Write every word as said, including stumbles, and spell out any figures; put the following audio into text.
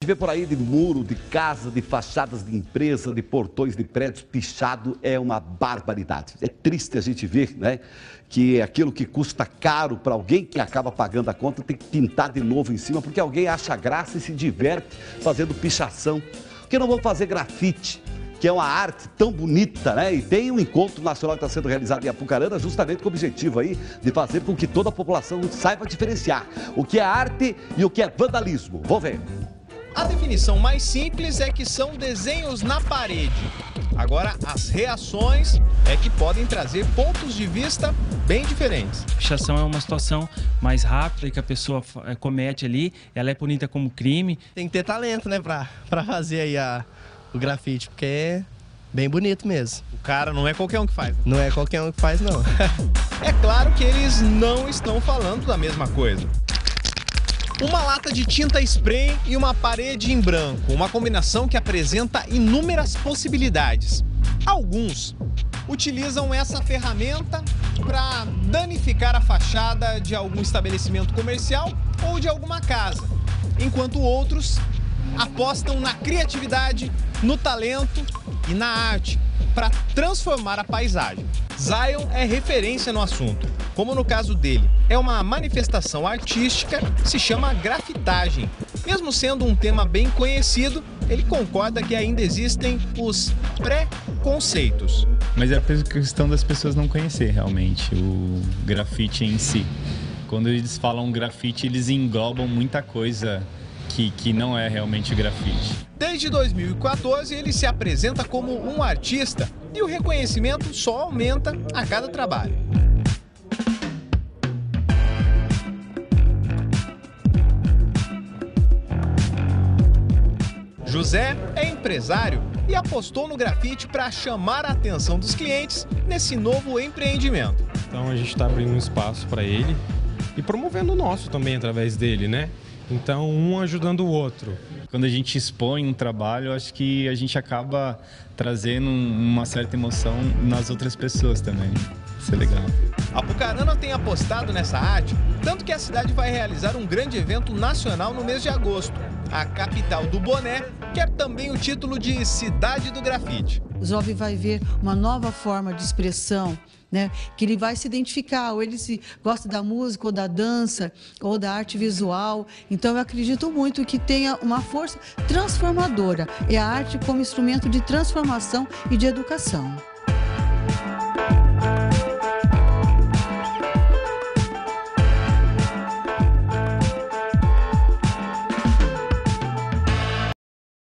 A gente vê por aí de muro, de casa, de fachadas de empresa, de portões de prédios pichado, é uma barbaridade. É triste a gente ver, né, que aquilo que custa caro para alguém que acaba pagando a conta tem que pintar de novo em cima, porque alguém acha graça e se diverte fazendo pichação. Por que não vão fazer grafite, que é uma arte tão bonita, né? E tem um encontro nacional que está sendo realizado em Apucarana, justamente com o objetivo aí de fazer com que toda a população saiba diferenciar o que é arte e o que é vandalismo. Vamos ver. A definição mais simples é que são desenhos na parede. Agora, as reações é que podem trazer pontos de vista bem diferentes. Pichação é uma situação mais rápida que a pessoa comete ali, ela é punida como crime. Tem que ter talento, né, pra, pra fazer aí a, o grafite, porque é bem bonito mesmo. O cara não é qualquer um que faz. Não é qualquer um que faz, não. É claro que eles não estão falando da mesma coisa. Uma lata de tinta spray e uma parede em branco, uma combinação que apresenta inúmeras possibilidades. Alguns utilizam essa ferramenta para danificar a fachada de algum estabelecimento comercial ou de alguma casa, enquanto outros apostam na criatividade, no talento e na arte para transformar a paisagem. Zion é referência no assunto. Como no caso dele, é uma manifestação artística que se chama grafitagem. Mesmo sendo um tema bem conhecido, ele concorda que ainda existem os pré-conceitos. Mas é a questão das pessoas não conhecer realmente o grafite em si. Quando eles falam grafite, eles englobam muita coisa que, que não é realmente grafite. Desde dois mil e quatorze, ele se apresenta como um artista e o reconhecimento só aumenta a cada trabalho. José é empresário e apostou no grafite para chamar a atenção dos clientes nesse novo empreendimento. Então a gente está abrindo um espaço para ele e promovendo o nosso também através dele, né? Então um ajudando o outro. Quando a gente expõe um trabalho, acho que a gente acaba trazendo uma certa emoção nas outras pessoas também. Isso é legal. Apucarana tem apostado nessa arte, tanto que a cidade vai realizar um grande evento nacional no mês de agosto. A capital do boné quer também o título de Cidade do Grafite. O jovem vai ver uma nova forma de expressão, né? Que ele vai se identificar, ou ele se gosta da música, ou da dança, ou da arte visual. Então eu acredito muito que tenha uma força transformadora. É a arte como instrumento de transformação e de educação.